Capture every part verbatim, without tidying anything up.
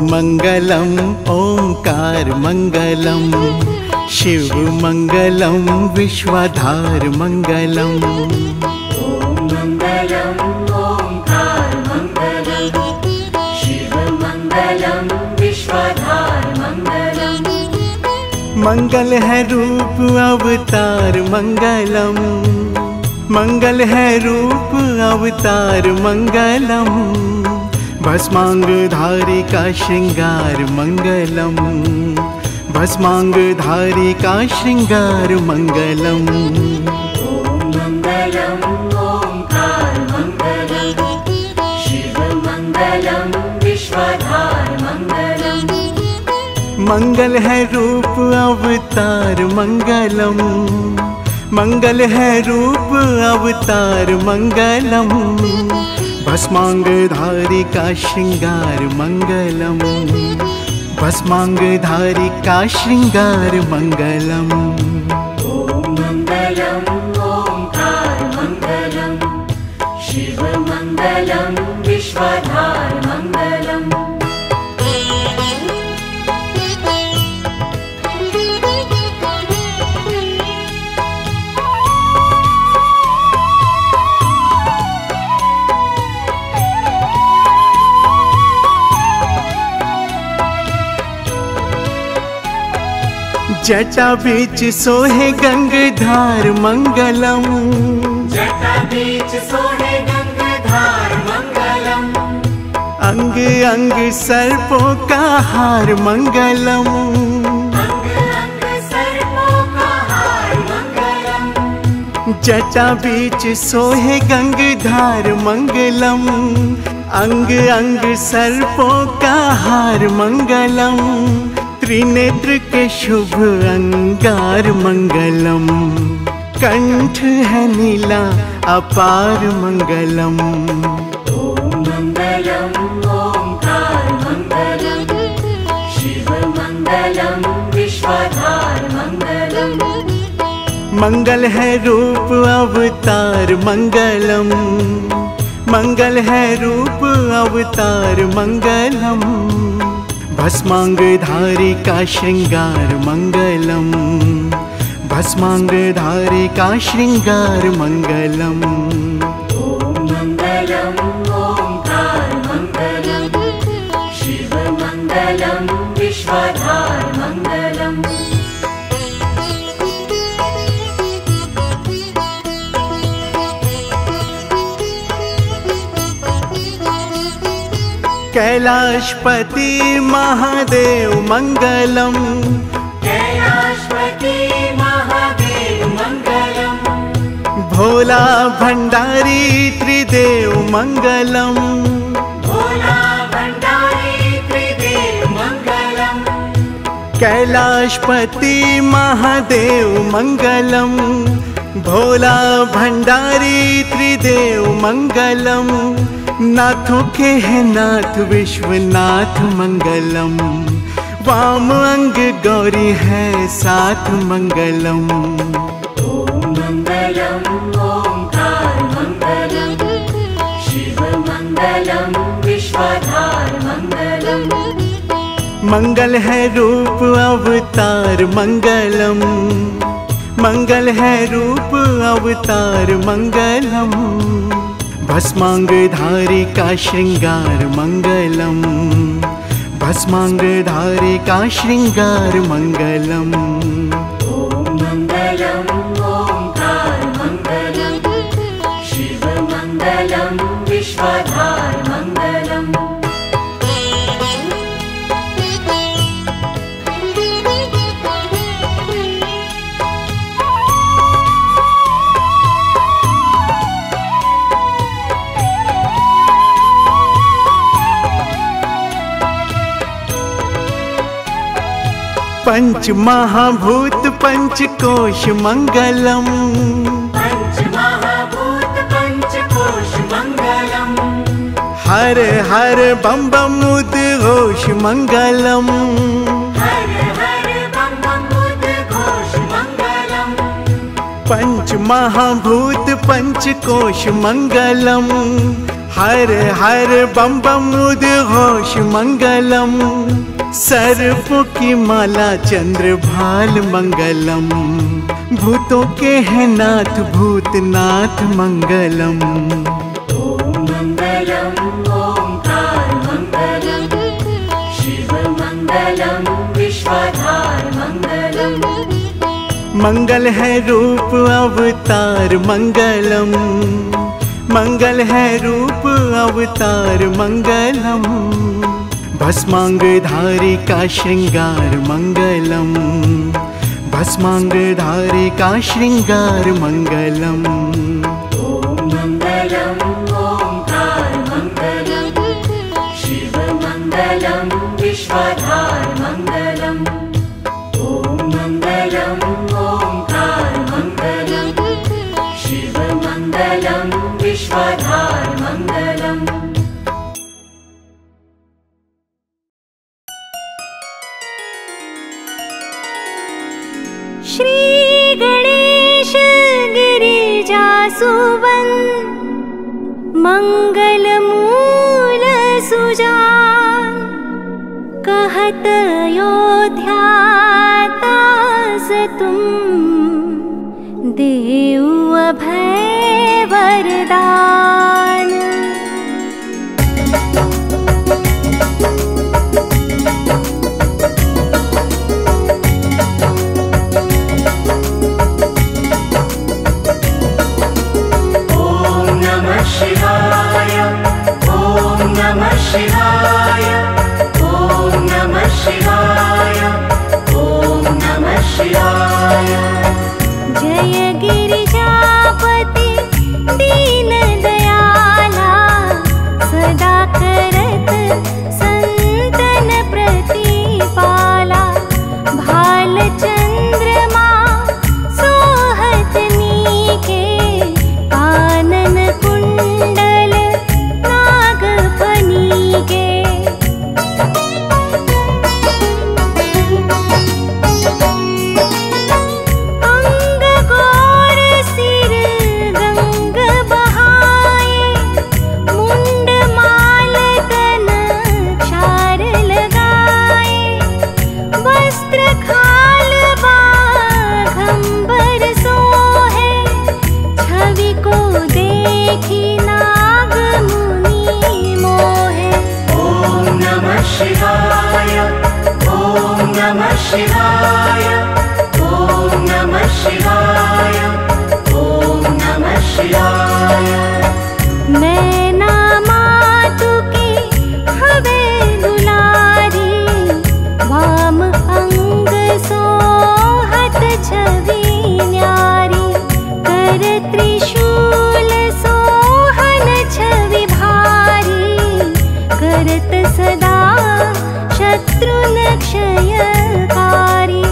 मंगलम ओंकार मंगलम, शिव मंगलम विश्वाधार मंगलम। ओम मंगलम ओंकार मंगलम, शिव मंगलम विश्वाधार मंगलम। मंगल है रूप अवतार मंगलम, मंगल है रूप अवतार मंगलम। भस्मांगधारी का श्रृंगार मंगलम, भस्मांगधारी का श्रृंगार मंगलम। ओम मंगलम ओंकार मंगलम, शिव मंगलम विश्वाधार मंगलम। मंगल है रूप अवतार मंगलम, मंगल है रूप अवतार मंगलम। भस्मांगधारी का श्रृंगार मंगलम, भस्मांगधारी का श्रृंगार मंगलम। ओम मंगलम ओंकार मंगलम, शिव मंगलम विश्वाधार मंगलम। जटा बीच सोहे गंगाधार मंगलम, जटा बीच सोहे गंगाधार मंगलम। अंग अंग सर्पों का हार मंगलम, अंग अंग सर्पों का हार मंगलम। जटा बीच सोहे गंगाधार मंगलम, अंग अंग सर्पों का हार मंगलम। त्रिनेत्र के शुभ अंगार मंगलम, कंठ है नीला अपार मंगलम। ओम मंगलम ओंकार मंगलम, शिव मंगलम विश्वाधार मंगलम। मंगल है रूप अवतार मंगलम, मंगल है रूप अवतार मंगलम। भस्मांगधारी का श्रृंगार मंगलम, भस्मांगधारी का श्रृंगार मंगलम। ओम मंगलम ओंकार मंगलम, शिव मंगलम विश्वाधार मंगलम। कैलाशपति महादेव मंगलम, कैलाशपति महादेव मंगलम। भोला भंडारी त्रिदेव मंगलम, भोला भंडारी त्रिदेव मंगलम। कैलाशपति महादेव मंगलम, भोला भंडारी त्रिदेव मंगलम। नाथों के है नाथ विश्वनाथ मंगलम, वाम अंग गौरी है साथ मंगलम। ओम मंगलम ओंकार मंगलम, शिव मंगलम विश्वाधार मंगलम। मंगल है रूप अवतार मंगलम, मंगल है रूप अवतार मंगलम। भस्मांगधारी का श्रृंगार मंगलम, भस्मांगधारी का श्रृंगार मंगलम। ओम मंगलम ओंकार मंगलम, शिव मंगलम विश्वाधार मंगलम। पंच महाभूत पंचकोश मंगलम, पंच महाभूत पंचकोश मंगलम। हर हर बम बम उद्घोष मंगलम, हर हर बम बम उद्घोष मंगलम। पंच महाभूत पंचकोश मंगलम, हर हर बम बम उद्घोष मंगलम, सर्प की माला चंद्रभाल मंगलम, भूतों के हैं नाथ भूतनाथ मंगलम। ओम मंगलम ओंकार मंगलम, शिव मंगलम विश्वधार मंगलम। मंगल है रूप अवतार मंगलम, मंगल है रूप अवतार मंगलम, भस्मांगधारी का श्रृंगार मंगलम, भस्मांगधारी का श्रृंगार मंगलम। ओम मंगलम ओंकार मंगलम, शिव मंगलम विश्वधार मंगलम। ओम मंगलम ओंकार मंगलम, शिव मंगलम विश्वधार मंगलम। श्री गणेश गिरिजासुवन, मंगल मूल सुजान, कहत अयोध्या तास तुम, देऊ अभय वरदान। शिवाय ओम नमः शिवाय ओम नमः शिवाय ओम नमः शिवाय। जय गिरिजापति दीन दयाला, सदा करत संतन प्रतिपाला, भाल चंद्रमा सोहत नीके, कानन कुंडल नाग फनी के। अंग गौर सिर गंग बहाए, मुंड माल तन क्षार लगाए, वस्त्र खाल बाघंबर सोहे, छवि को देखी नाग मुनि मोहे। ओम नमः शिवाय ओम नमः शिवाय ओम नमः शिवाय ओम नमः शिवाय। मैना मातु की हवे दुलारी, वाम अंग सोहत छवि न्यारी, कर त्रिशूल सोहन छवि भारी, करत सदा शत्रुन क्षयकारी।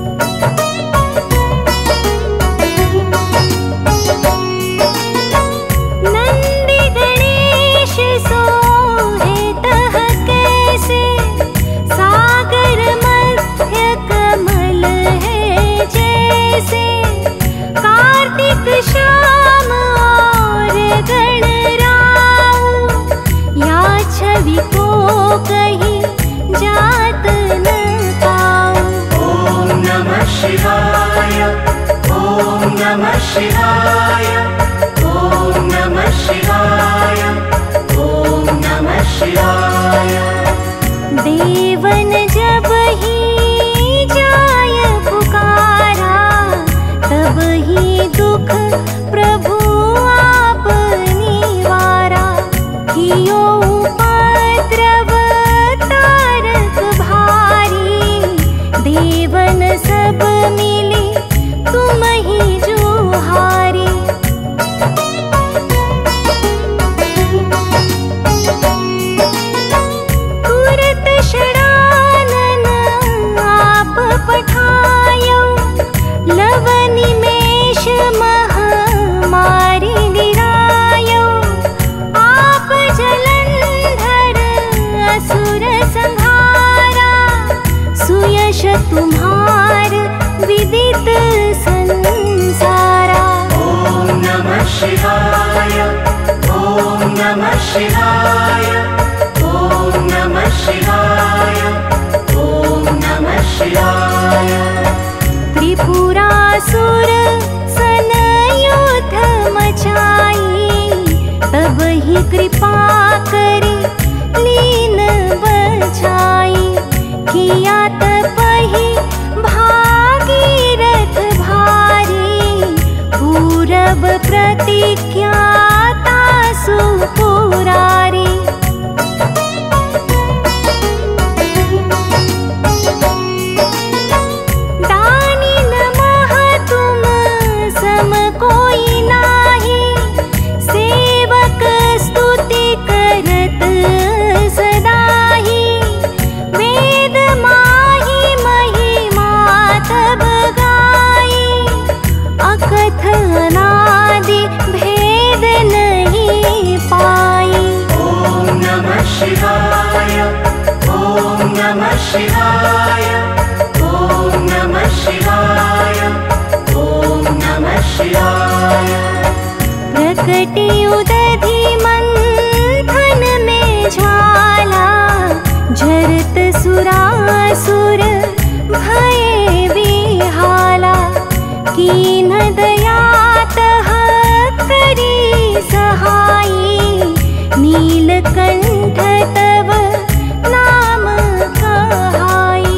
नंदी गणेश सोहे तह कैसे, सागर मध्य कमल है जैसे, कार्तिक श्याम और गणराऊ, या छवि को कहीं जात न पाऊं। ओम नमः शिवाय ओम नमः शिवाय ओम नमः शिवाय ओम नमः शिवाय। देवन जब ही जाय पुकारा, तब ही दुख प्रभु आप निवारा, कियो उपद्रव तारक भारी, देवन सब मिली तुम ही जुहारी। तुरत षडानन आप पठायो, लव निमेष मह मारी गिरायो, आप जलंधर असुर संहारा, सुयश तुम्हार विदित संसारा। ओम नमः शिवाय ओम नमः शिवाय प्रतिज्ञाता सुपुरारी। दानी नमः तुम सम कोई नाही, सेवक स्तुति करत सदाही। वेद माही महिमा तब गाई, अकथ अनादि भेद नहीं पाई। ॐ नमः शिवाय, ॐ नमः शिवाय, ॐ नमः शिवाय, ॐ नमः शिवाय। प्रकटी उदधि मंथन में ज्वाला, झरत सुरासुर भये विहाला। कीन दयातः करी सहाई, नीलकंठ तव नाम कहाई।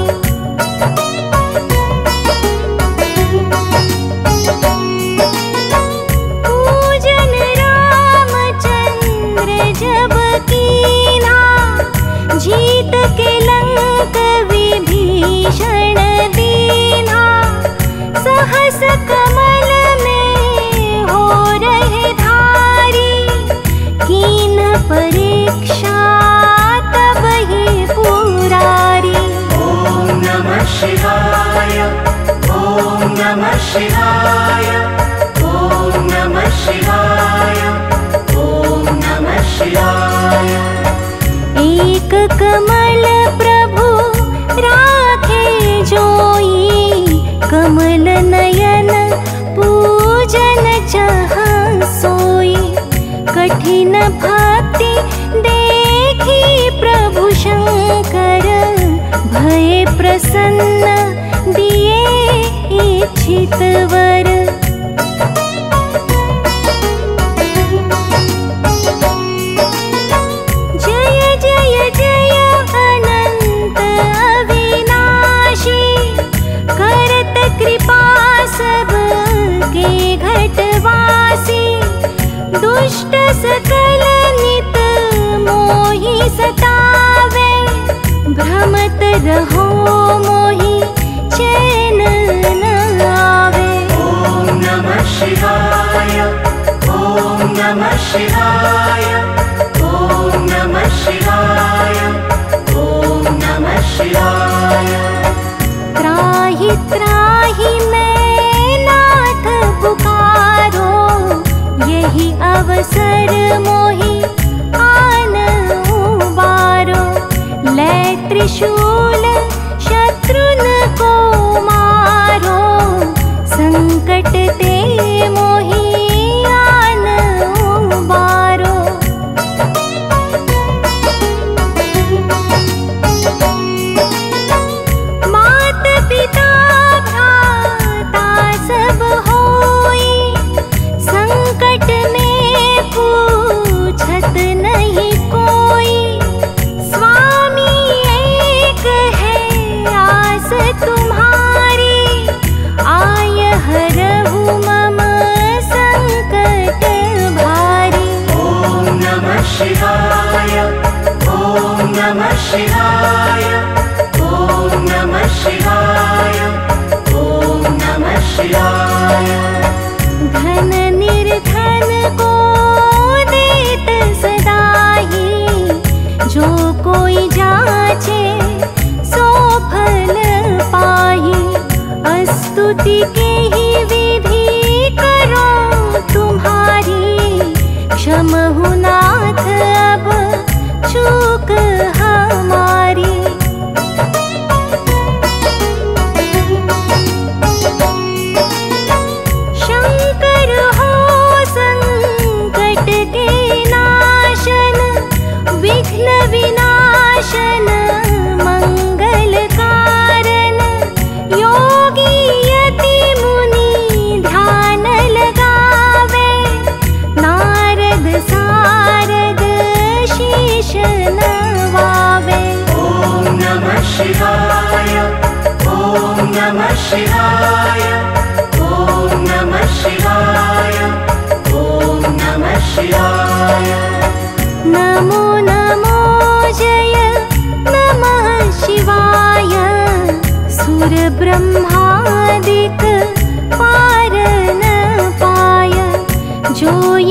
पूजन रामचंद्र जब कीना, जीत के लंक विभीषण दीना। सहस कमल में हो रहे धारी, कीन परीक्षा तब ही पुरारी। ॐ नमः शिवाय, ॐ नमः शिवाय, ॐ नमः शिवाय, ॐ नमः शिवाय। एक कमल प्रभु राखे जोई, कमल नयन पूजन चह सोई। कठिन भक्ति देखी प्रभु शंकर, भये प्रसन्न दिए इच्छित वर। जय जय जय अनंत अविनाशी, करत कृपा सब के घटवासी। दुष्ट सकल नित मोहि सतावे, भ्रमत रहो मोहि चैन न आवे। ॐ नमः शिवाय, ॐ नमः शिवाय, ॐ नमः शिवाय, ॐ नमः शिवाय। त्राहि त्राहि मैं नाथ पुकारो, यही अवसर मोहि आन उबारो। लै त्रिशूल शत्रु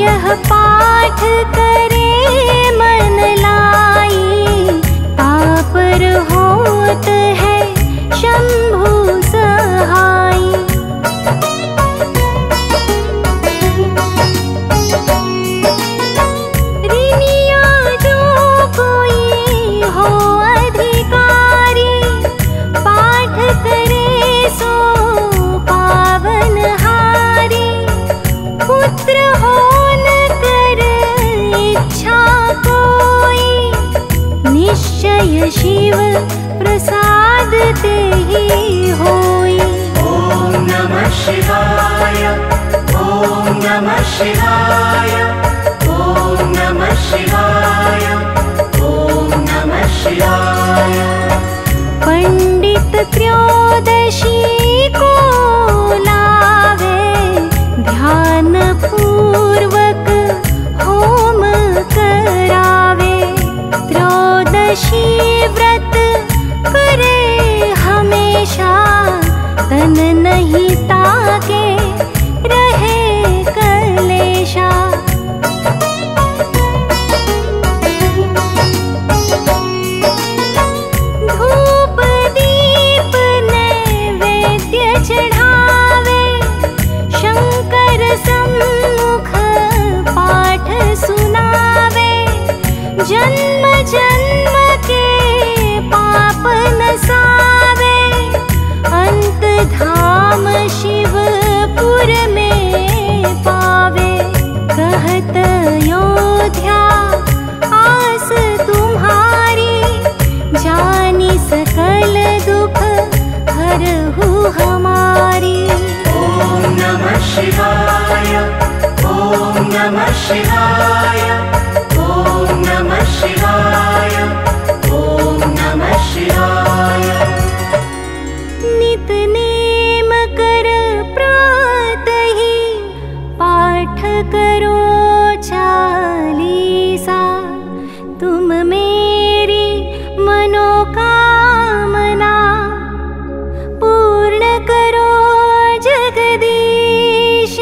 यह पाठ करे मन लाई, तापर होत है शंभु सहाई। ऋणिया जो कोई हो अधिकारी, पाठ करे सो पावन हारी। पुत्र हो न कर इच्छा कोई, निश्चय शिव प्रसाद ते ही होई। ॐ नमः शिवाय, ॐ नमः शिवाय, ॐ नमः शिवाय, ॐ नमः शिवाय। पंडित त्रयोदशी को लावे, ध्यान पूर्वक होम करावे। त्रयोदशी व्रत करे हमेशा, तन नहीं ताके रहे कलेशा। धूप दीप नैवेद्य चढ़ावे, शंकर सम्मुख पाठ सुनावे। जन्म जन्म के पाप नसावे, अंत धाम शिवपुर में पावे। कहत अयोध्या आस तुम्हारी, जानी सकल दुख हरहु हमारी। ॐ नमः शिवाय, ॐ नमः शिवाय, ॐ नमः शिवाय, ॐ नमः शिवाय। नितनेम कर प्रातहि, पाठ करो चालीसा। तुम मेरी मनोकामना, पूर्ण करो जगदीश।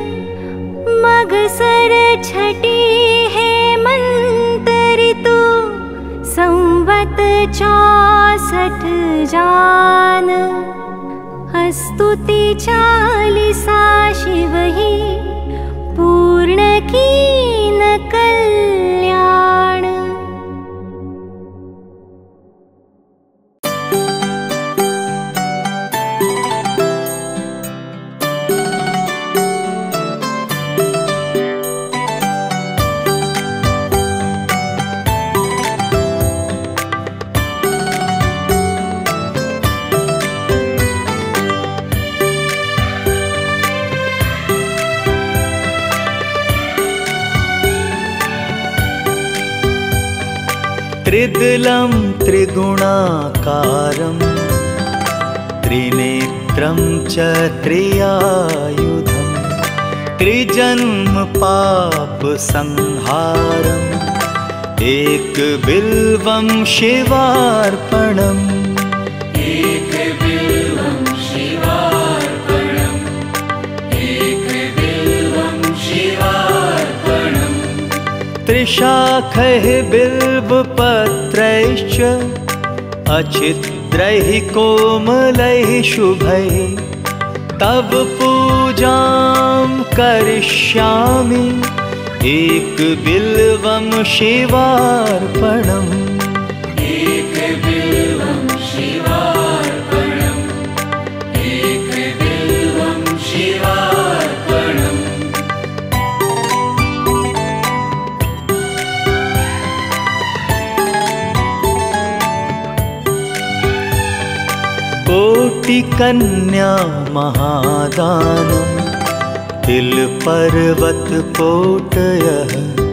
मगसर छठी हेमंत ऋतु, संवत चौसठ जान। स्तुति चालीसा शिव ही, पूर्ण कीन कल्याण। त्रिदलं त्रिगुणाकारं, त्रिनेत्रं च त्रियायुधं। त्रिजन्म पाप संहारम्, एक बिल्वं शिवार्पणम्। एक बिल्वं शिवार्पणम्, एक बिल्वं शिवार्पणम्। त्रिशाखैः बिल्वपत्रैश्च, अचित्रैः कोमलैः शुभैः। तव पूजां करिष्यामि, एक बिल्वं शिवार्पणम्। एक बिल्वं शिवार्पणम्, एक बिल्वं शिवार्पणम्। कोटिकन्या महादानं, तिलपर्वतपोटयः।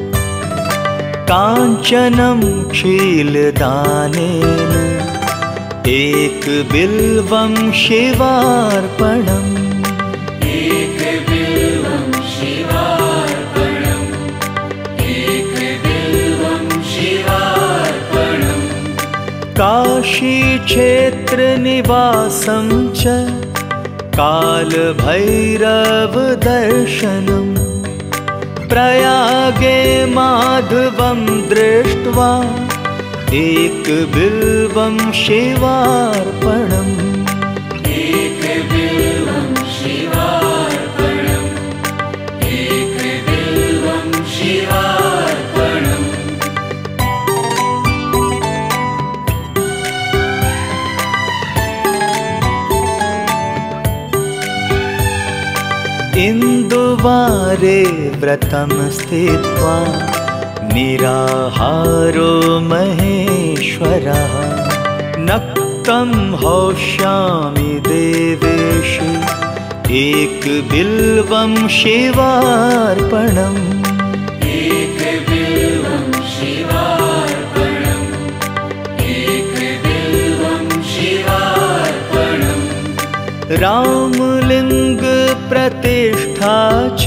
काञ्चनं क्षीलदानेन, एक बिल्वं शिवार्पणम्। एक बिल्वं शिवार्पणम्, एक बिल्वं शिवार्पणम्। काशीक्षेत्रनिवासं च, कालभैरवदर्शनम्। प्रयागे माधवं दृष्ट्वा एकबिल्वं शिवार्पणम् एकबिल्वं शिवार्पणम् एकबिल्वं शिवार्पणम् इन्दुवारे व्रतं स्थित्वा निराहारो महेश्वरः नक्तं हौष्यामि देवेश एकबिल्वं शिवार्पणम् एकबिल्वं शिवार्पणम् एकबिल्वं शिवार्पणम् रामलिंग प्रतिष्ठा च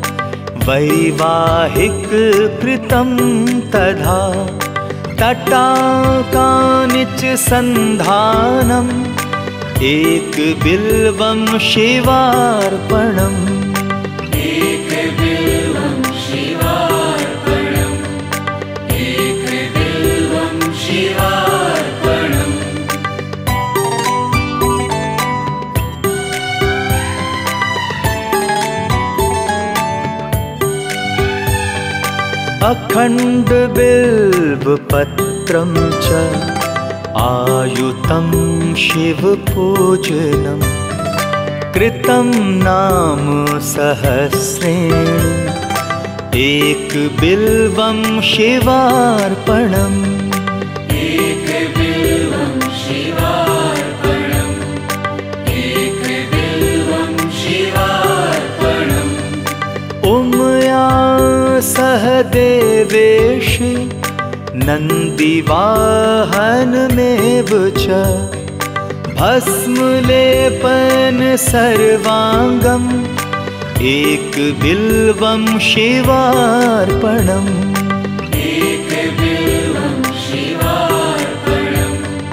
वैवाहिक कृतं तथा तटाकानि च सन्धानम् एकबिल्वं शिवार्पणम् एकबिल्वं शिवार्पणम् एकबिल्वं शिवार्पणम् अखंड बिल्वपत्रं च आयुतं शिवपूजनं कृतं नाम सहस्रेण एकबिल्वं शिवार्पणम् एकबिल्वं शिवार्पणम् एकबिल्वं शिवार्पणम् उमया सह देवेश नन्दिवाहनमेव च भस्मलेपन सर्वाङ्गम् एकबिल्वं शिवार्पणम् एकबिल्वं शिवार्पणम्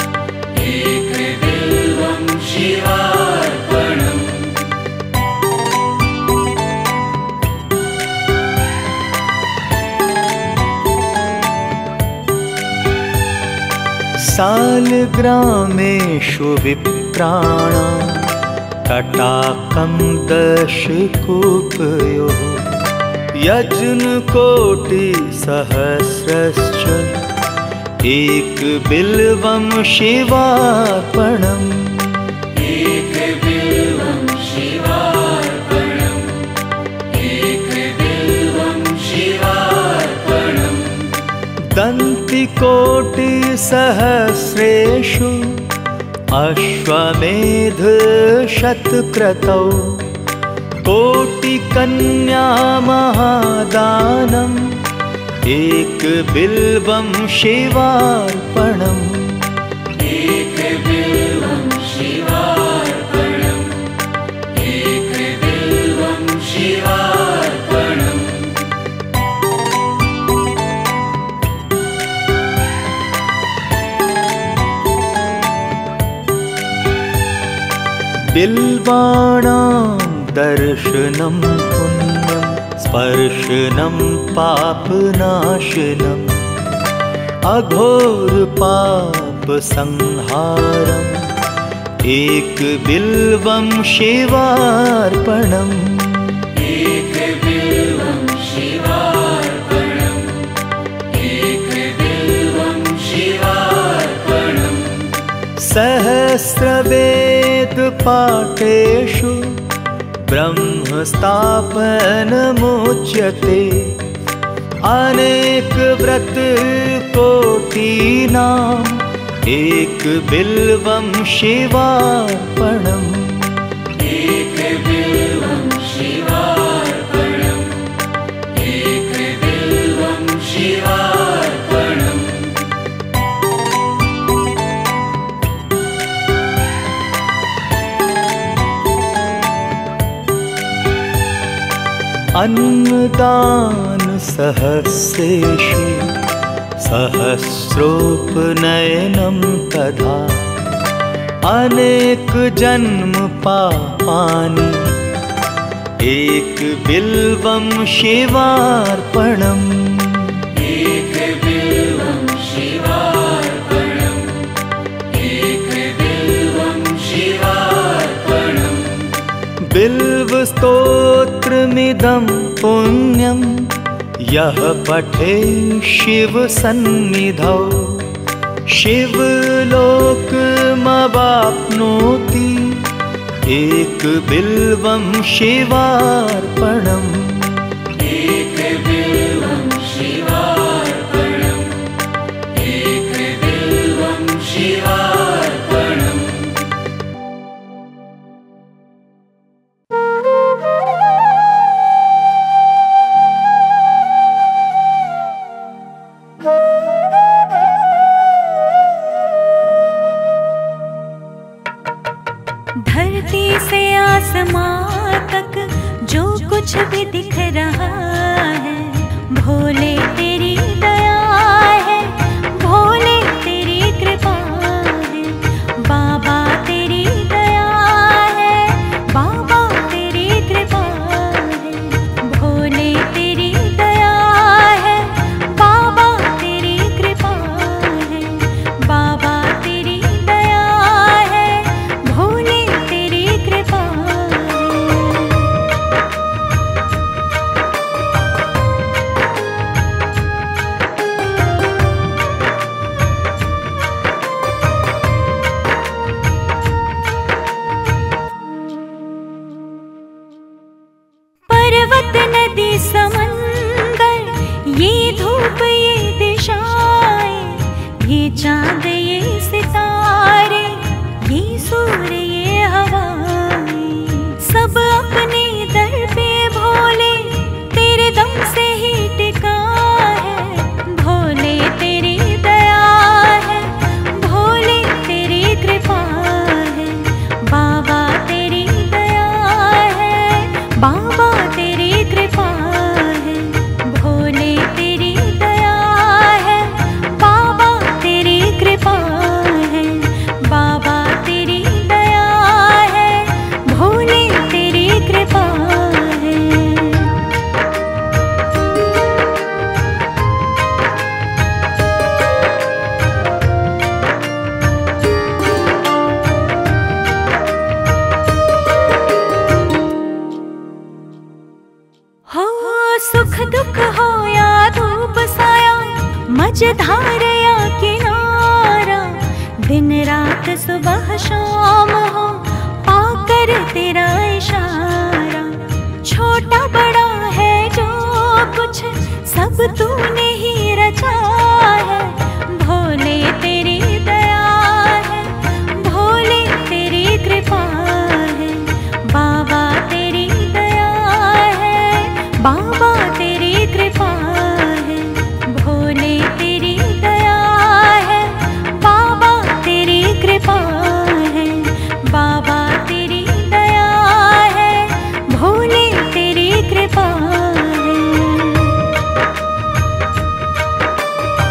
एकबिल्वं शिवार्पणम् सालग्रामेषु विप्राणां तटाकं दशकूपयोः यज्ञकोटिसहस्रश्च एकबिल्वं शिवार्पणम् एकबिल्वं शिवार्पणम् एकबिल्वं शिवार्पणम् दन्तिकोटिसहस्रेषु अश्वमेध शतक्रतौ कोटिकन्या महादानम् एकबिल्वं शिवार्पणम् एकबिल्वं शिवार्पणम् एकबिल्वं शिवार्पणम् बिल्वाणां दर्शनं पुण्यं स्पर्शनं पापनाशनम् अघोरपापसंहारम् एकबिल्वं शिवार्पणम् एकबिल्वं शिवार्पणम् एकबिल्वं शिवार्पणम् सहस्रवेदपाठेषु ब्रह्मस्थापनमुच्यते अनेकव्रतकोटीनाम् एकबिल्वं शिवार्पणम् एकबिल्वं शिवार्पणम् एकबिल्वं शिवार्पणम् अन्नदान सहस्रेषु सहस्रोपनयनं तथा अनेक जन्म पापानि एक बिल्वं शिवार्पणम् एक बिल्वं शिवार्पणम् एक बिल्वं शिवार्पणम् बिल्वस्तोत्रमिदं पुण्यं यः पठे शिवसन्निधौ शिवलोकमवाप्नोति एक बिल्वं शिवार्पणम् एक बिल्वं शिवार्पणम् एक बिल्वं शिवार्पणम् धरती से आसमां तक जो कुछ भी दिख रहा है, भोले तेरी दया है, भोले तेरी कृपा है, बाबा तेरी दया है, बाबा तेरी कृपा है, भोले तेरी दया है, बाबा तेरी कृपा है, बाबा तेरी दया है, भोले तेरी कृपा है। पर्वत नदी समंदर, ये धूप ये दिशाएं, ये चांद ये सितारे, ये सूर्य ये हवाएं, सब अपने दर पे भोले तेरे दम से ही टिका है, भोले तेरी दया है, भोले तेरी कृपा है, बाबा तेरी दया है, बाबा तेरी कृपा है, भोले तेरी दया है, बाबा तेरी कृपा है, बाबा तेरी दया है, भोले तेरी कृपा है। हो सुख दुख हो या धूप साया, मझधार या किनारा, दिन रात सुबह शाम हो पाकर तेरा इशारा, छोटा बड़ा है जो कुछ सब तूने ही रचा है, भोले तेरी दया है, भोले तेरी कृपा है, बाबा तेरी दया है, बाबा तेरी कृपा है, भोले तेरी दया है, बाबा तेरी कृपा है, बाबा तेरी दया है, भोले तेरी कृपा है।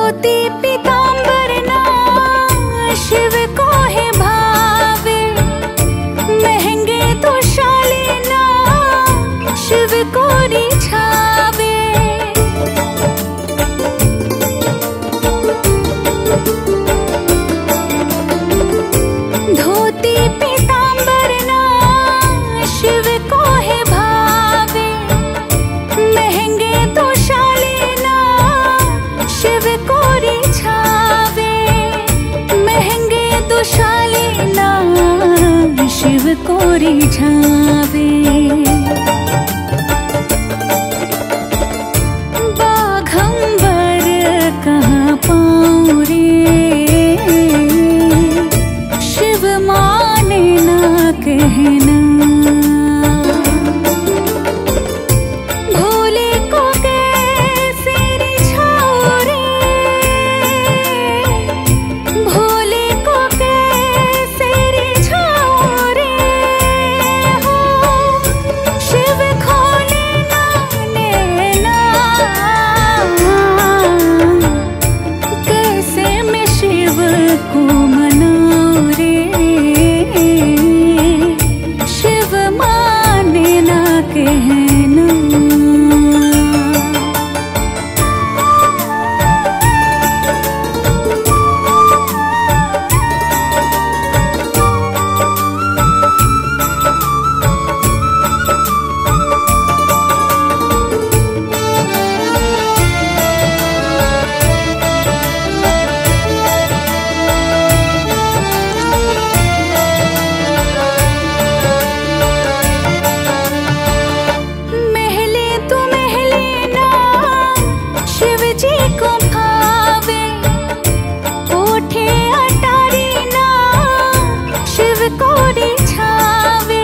धोती पीतांबर ना शिव को है भावे, महंगे तो शालीना शिव को रिझावे। धोती पीतांबर ना शिव को है भावे, महंगे तो शालीना शिव को रिझावे। महंगे तो शालीना शिव को रिझावे। बाघंबर कहाँ पाऊँ रे, शिव माने ना कहना। भोले को कैसे रिझाऊँ रे, भोले को कैसे रिझाऊँ रे। हो शिव खोले ना नैना, कैसे मैं शिव को मनाऊँ रे, शिव माने ना कहना। महले तो महले ना शिव जी को भावे, कोठे अटारी ना शिव को रिझावे।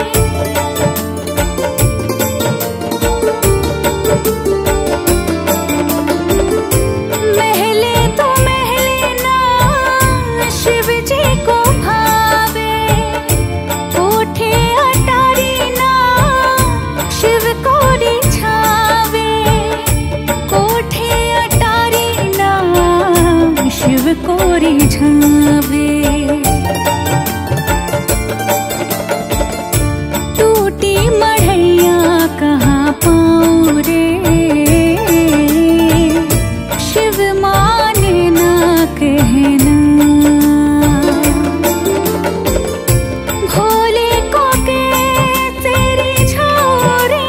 महले तो महले ना शिव जी को भावे, कोठे अटारी ना शिव को रिझावे। कोठे अटारी ना शिव को रिझावे। टूटी मढ़ैया कहाँ पाऊँ रे, शिव माने ना कहना। भोले को कैसे रिझाऊँ रे,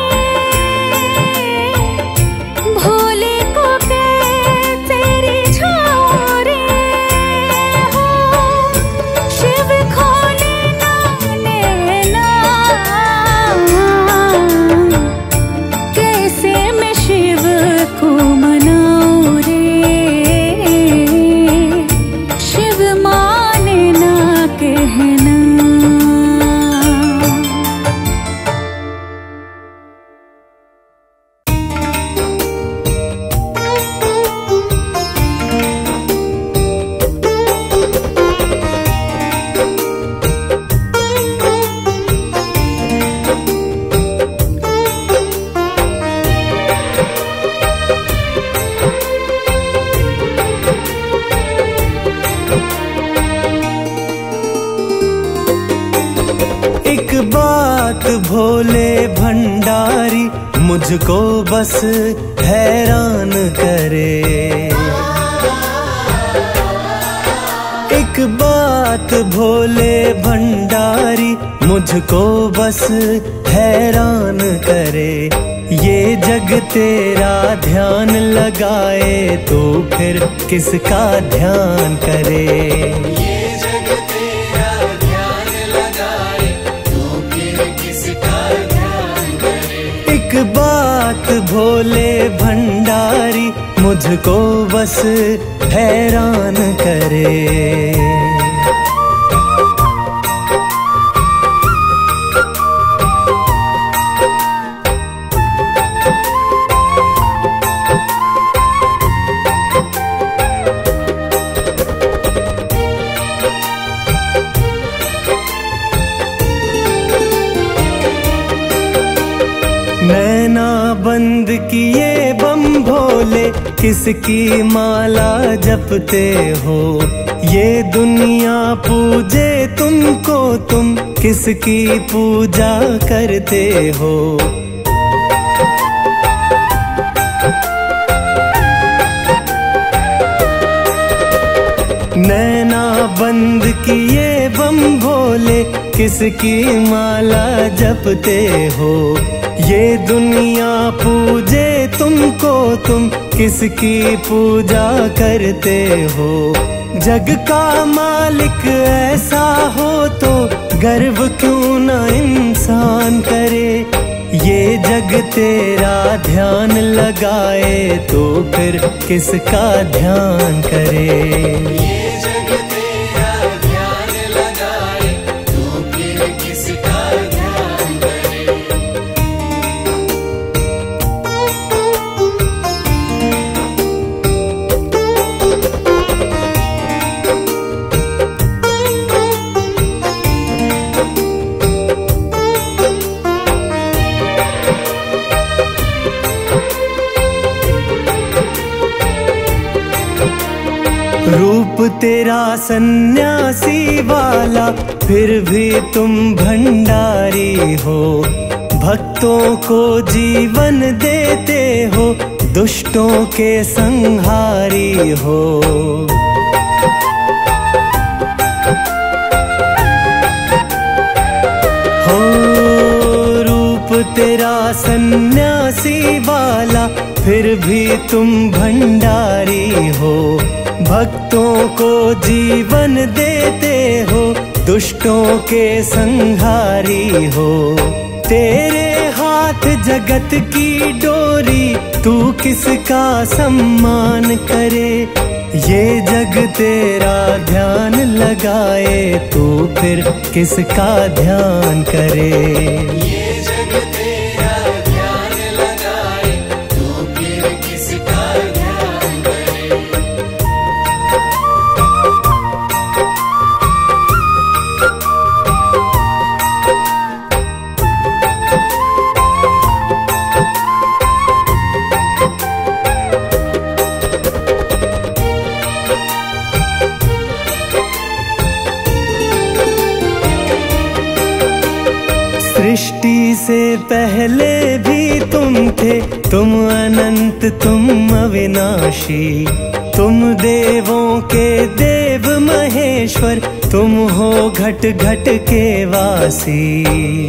भोले को कैसे रिझाऊँ रे। हो शिव खोले ना नैना, कैसे मैं शिव को मनाऊँ रे, शिव माने ना कहना। एक बात भोले भंडारी मुझको बस हैरान करे। एक बात भोले भंडारी मुझको बस हैरान करे। ये जग तेरा ध्यान लगाए तो फिर किसका ध्यान करे। एक बात भोले भंडारी मुझको बस हैरान करे। नैना बंद किए बम भोले किसकी माला जपते हो। ये दुनिया पूजे तुमको, तुम किसकी पूजा करते हो। नैना बंद किए बम भोले, किसकी माला जपते हो। ये दुनिया पूजे तुमको, तुम किसकी पूजा करते हो। जग का मालिक ऐसा हो तो गर्व क्यों न इंसान करे। ये जग तेरा ध्यान लगाए तो फिर किसका ध्यान करे। ये जग तेरा ध्यान लगाए तो फिर किसका ध्यान करे। रूप तेरा सन्यासी वाला, फिर भी तुम भंडारी हो। भक्तों को जीवन देते हो, दुष्टों के संहारी हो। हो रूप तेरा सन्यासी वाला, फिर भी तुम भंडारी हो। भक्तों को जीवन देते हो, दुष्टों के संहारी हो। तेरे हाथ जगत की डोरी, तू किसका सम्मान करे। ये जग तेरा ध्यान लगाए तो फिर किसका ध्यान करे। ये जग तेरा ध्यान लगाए तो फिर किसका ध्यान करे। सृष्टि से पहले भी तुम थे, तुम अनंत तुम अविनाशी। तुम देवों के देव महेश्वर, तुम हो घट घट के वासी।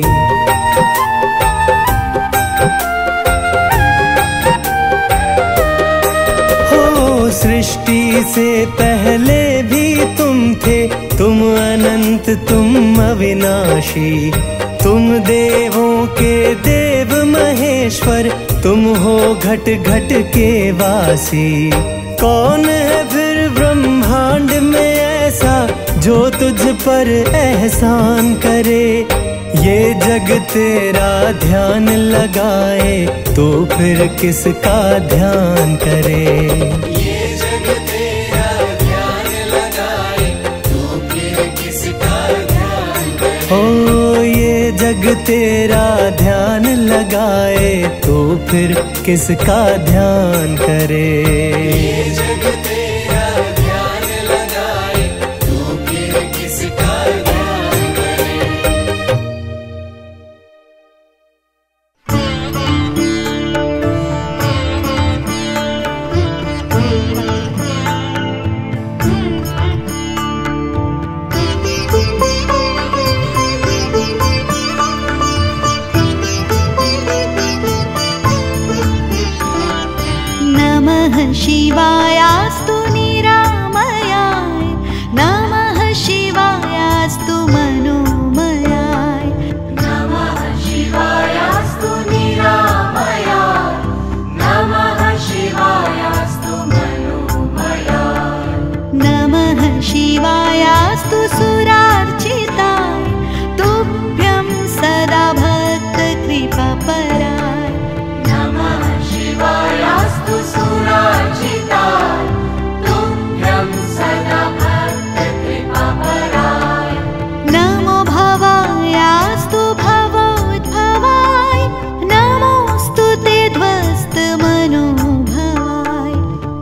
हो सृष्टि से पहले भी तुम थे, तुम अनंत तुम अविनाशी। तुम देवों के देव महेश्वर, तुम हो घट घट के वासी। कौन है फिर ब्रह्मांड में ऐसा जो तुझ पर एहसान करे। ये जग तेरा ध्यान लगाए तो फिर किसका ध्यान करे। ये जग तेरा ध्यान लगाए तो फिर किसका ध्यान करे। ओ ये जग तेरा ध्यान लगाए तो फिर किसका ध्यान करे। ये जग तेरा ध्यान लगाए तो फिर किसका ध्यान करे। नमः शिवायास्तु निरामयाय, नमः शिवायास्तु मनोमयाय। नमः शिवायास्तु निरामयाय, नमः शिवायास्तु मनोमयाय। नमः शिवायास्तु सुरार्चिताय, तुभ्यं सदा भक्त कृपापराय। नमः शिवायास्तु सुरार्चिताय, तुभ्यं सदा भक्त कृपापराय। नमो भवायास्तु भवोद्भवाय, नमोऽस्तु ते ध्वस्त मनोभवाय।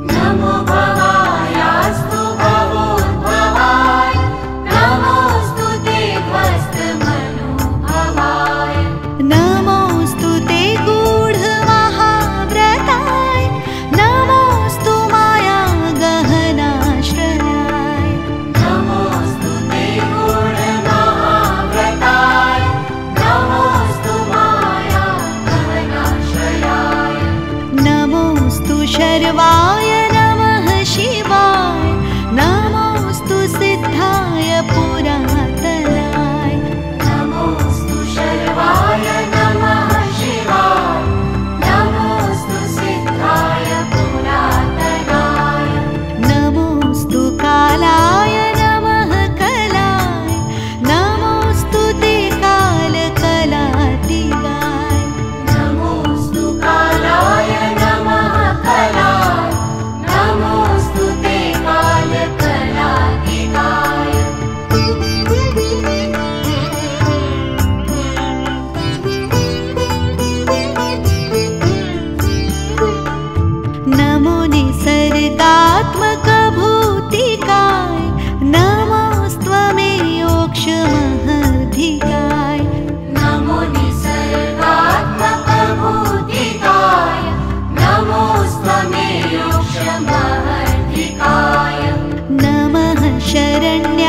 शरण्य